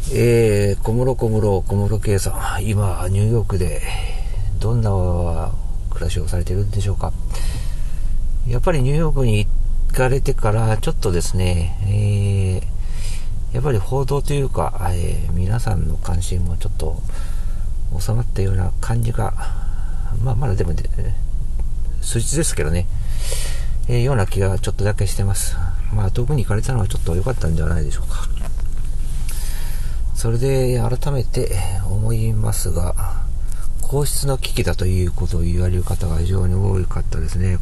小室圭さん、今、ニューヨークで、どんな暮らしをされているんでしょうか。やっぱりニューヨークに行かれてから、ちょっとですね、やっぱり報道というか、皆さんの関心もちょっと収まったような感じが、まだでも、数日ですけどね、ような気がちょっとだけしてます。遠くに行かれたのはちょっと良かったんじゃないでしょうか。それで改めて思いますが、皇室の危機だということを言われる方が非常に多かったですね。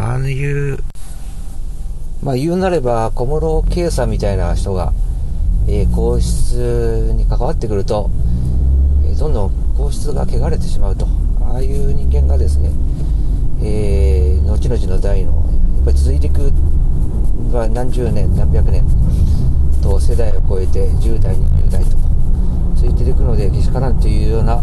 言うなれば小室圭さんみたいな人が、皇室に関わってくると、どんどん皇室が汚れてしまうと、ああいう人間がですね、後々の代のやっぱり続いていく、何十年何百年と世代を超えて10代20代と続いていくのでけしからんというような、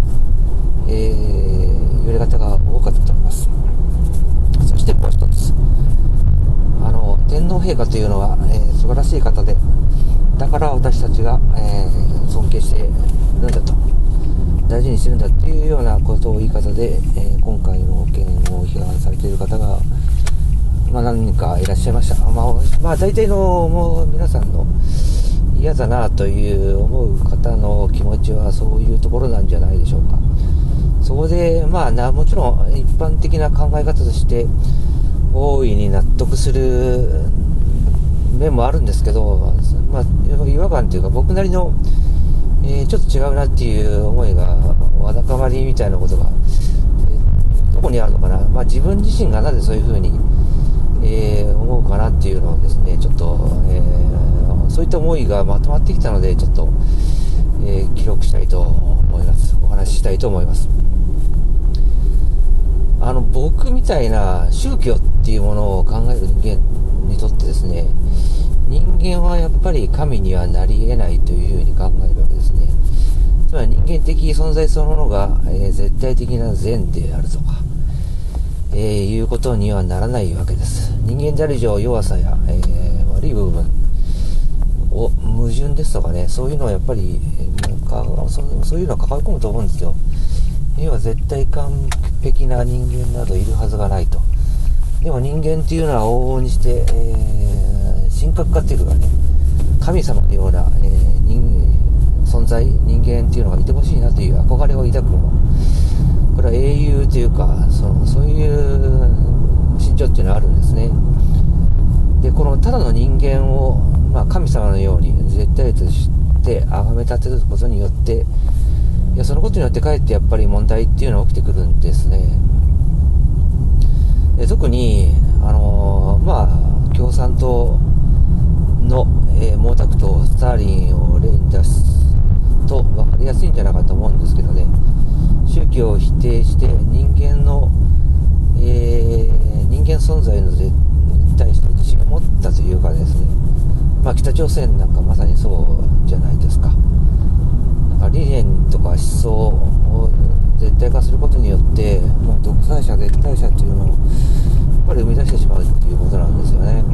言われ方が多かったと思います。そしてもう一つ、天皇陛下というのは、素晴らしい方で、だから私たちが、尊敬しているんだと、大事にしてるんだというようなことを言い方で、今回の件を批判されている方が何人かいらっしゃいました。大体のもう皆さんの嫌だなという思う方の気持ちはそういうところなんじゃないでしょうか。そこでもちろん一般的な考え方として大いに納得する面もあるんですけど、違和感というか僕なりの、ちょっと違うなっていう思いがわだかまりみたいなことが、どこにあるのかな。自分自身がなぜそういうふうに思うかなっていうのをですね、ちょっと、そういった思いがまとまってきたので、ちょっと、記録したいと思います。お話ししたいと思います。僕みたいな宗教っていうものを考える人間にとってですね、人間はやっぱり神にはなり得ないというふうに考えるわけですね。つまり人間的存在そのものが、絶対的な善であるとか、いうことにはならないわけです。人間である以上弱さや、悪い部分を矛盾ですとかね、そういうのはやっぱりそういうのは抱え込むと思うんですよ。要は絶対完璧な人間などいるはずがないと。でも人間っていうのは往々にして、神格化っていうかね、神様のような、存在、人間っていうのがいてほしいなという憧れを抱くもの。これは英雄というか、そういう心情っていうのはあるんですね。で、このただの人間を、神様のように絶対として崇め立てることによって、そのことによってかえってやっぱり問題っていうのが起きてくるんですね。で特に共産党の、毛沢東、スターリンを例に出すと分かりやすいんじゃないかと思うんですけどね、宗教を否定して人間存在に対して自信を持ったというかですね、北朝鮮なんかまさにそうじゃないですか。理念とか思想を絶対化することによって、独裁者、絶対者っていうのをやっぱり生み出してしまうっていうことなんですよね。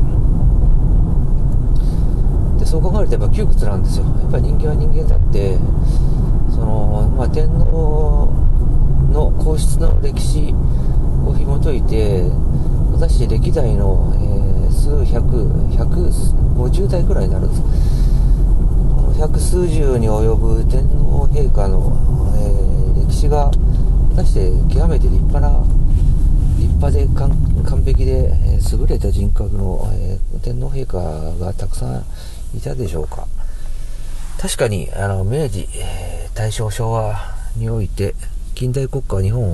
でそう考えるとやっぱ窮屈なんですよ。やっぱり人間は人間だって、天皇の皇室の歴史を紐解いて、私歴代の、150代くらいになるんです。百数十に及ぶ天皇陛下の、歴史が果たして極めて立派で完璧で、優れた人格の、天皇陛下がたくさんいたでしょうか。確かに明治、大正、昭和において近代国家日本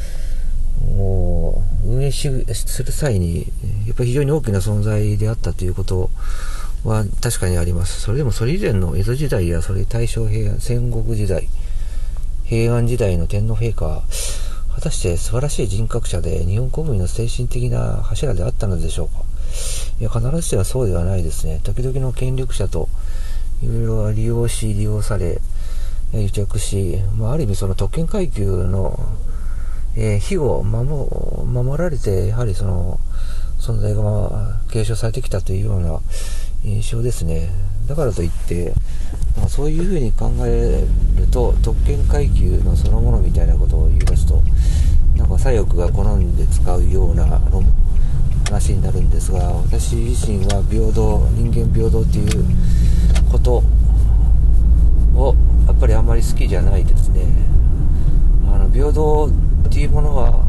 を運営する際にやっぱり非常に大きな存在であったということは確かにあります。それでもそれ以前の江戸時代や大正平安、戦国時代、平安時代の天皇陛下は果たして素晴らしい人格者で日本国民の精神的な柱であったのでしょうか。いや、必ずしもそうではないですね。時々の権力者といろいろ利用され癒着し、ある意味その特権階級の、非を守られて、やはりその存在が継承されてきたというような印象ですね。 だからといって、そういうふうに考えると特権階級のそのものみたいなことを言い出すと、なんか左翼が好んで使うような話になるんですが、私自身は平等、人間平等っていうことをやっぱりあんまり好きじゃないですね。平等っていうものは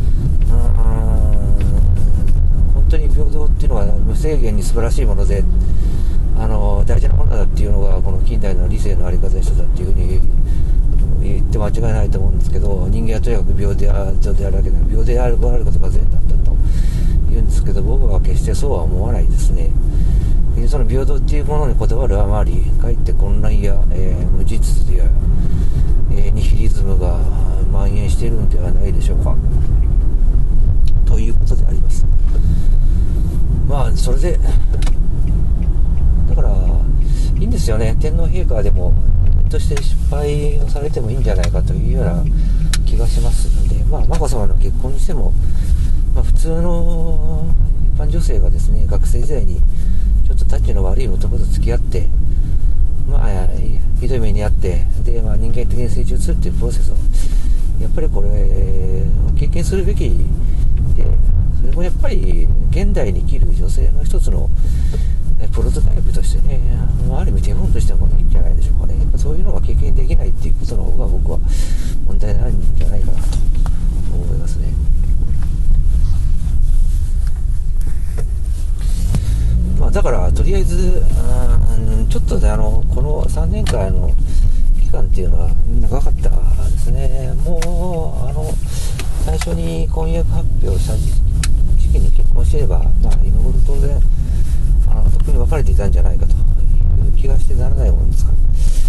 本当に平等っていうのは無制限に素晴らしいもので、大事なものだっていうのがこの近代の理性のあり方の一つだっていうふうに言って間違いないと思うんですけど、人間はとにかく平等であるわけだ、平等であることが善なんだと言うんですけど、僕は決してそうは思わないですね。その平等っていうものにこだわるあまり、かえって混乱や、無実や、ニヒリズムが蔓延しているのではないでしょうか、ということであります。それでだからいいんですよね。天皇陛下でもとして失敗をされてもいいんじゃないかというような気がしますので、眞子さまの結婚にしても、普通の一般女性がですね、学生時代にちょっとタッチの悪い男と付き合って、ひどい目にあって、で、人間的に成長するというプロセスをやっぱりこれ経験するべきで、それもやっぱり現代に生きる女性の一つのプロトタイプとしてね、ある意味手本としてもいいんじゃないでしょうかね。そういうのが経験できないっていうことの方が僕は問題ないんじゃないかなと思いますね。だからとりあえずちょっとね、この3年間の期間っていうのは長かったですね。もう最初に婚約発表した時期に結婚していれば、今頃当然とっくに別れていたんじゃないかという気がしてならないものですから。